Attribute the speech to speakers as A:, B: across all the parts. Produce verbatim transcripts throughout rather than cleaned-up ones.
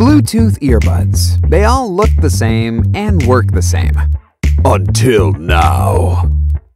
A: Bluetooth earbuds. They all look the same and work the same. Until now.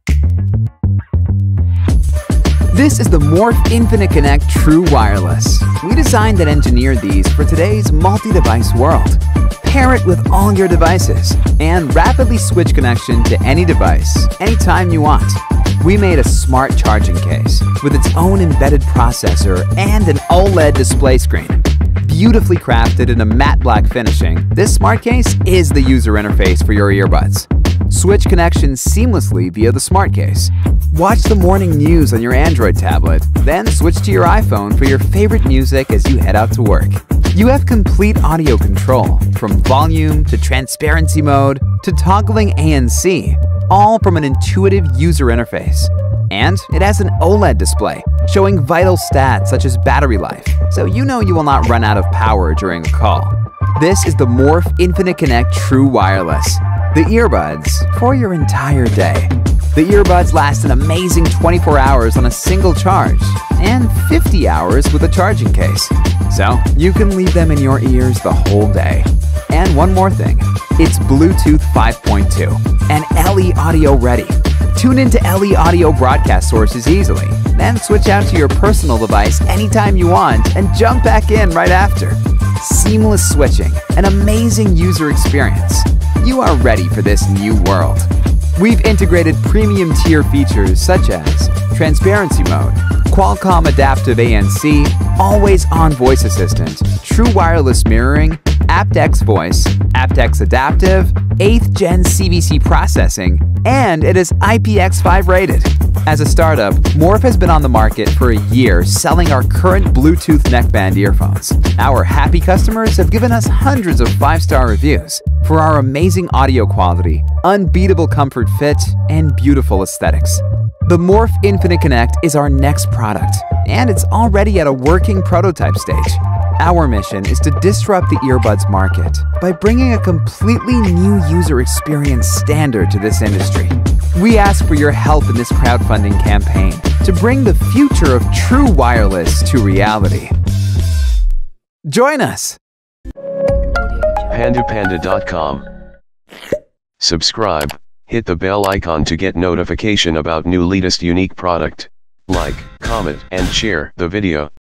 A: This is the Morph Infinite Connect True Wireless. We designed and engineered these for today's multi-device world. Pair it with all your devices and rapidly switch connection to any device, anytime you want. We made a smart charging case with its own embedded processor and an OLED display screen. Beautifully crafted in a matte black finishing, this smart case is the user interface for your earbuds. Switch connections seamlessly via the smart case. Watch the morning news on your Android tablet, then switch to your iPhone for your favorite music as you head out to work. You have complete audio control, from volume to transparency mode to toggling A N C, all from an intuitive user interface. And it has an OLED display, showing vital stats such as battery life, so you know you will not run out of power during a call. This is the Morph Infinite Connect True Wireless, the earbuds for your entire day. The earbuds last an amazing twenty-four hours on a single charge and fifty hours with a charging case, so you can leave them in your ears the whole day. And one more thing, it's Bluetooth five point two and L E Audio ready. Tune into L E Audio broadcast sources easily, then switch out to your personal device anytime you want and jump back in right after. Seamless switching, an amazing user experience. You are ready for this new world. We've integrated premium tier features such as transparency mode, Qualcomm adaptive A N C, always-on voice assistant, true wireless mirroring, aptX voice, aptX adaptive, eighth gen C V C processing, and it is I P X five rated. As a startup, Morph has been on the market for a year selling our current Bluetooth neckband earphones. Our happy customers have given us hundreds of five-star reviews for our amazing audio quality, unbeatable comfort fit, and beautiful aesthetics. The Morph Infinite Connect is our next product, and it's already at a working prototype stage. Our mission is to disrupt the earbuds market by bringing a completely new user experience standard to this industry. We ask for your help in this crowdfunding campaign to bring the future of true wireless to reality. Join us!
B: panda panda dot com. Subscribe, hit the bell icon to get notification about new latest unique product. Like, comment, and share the video.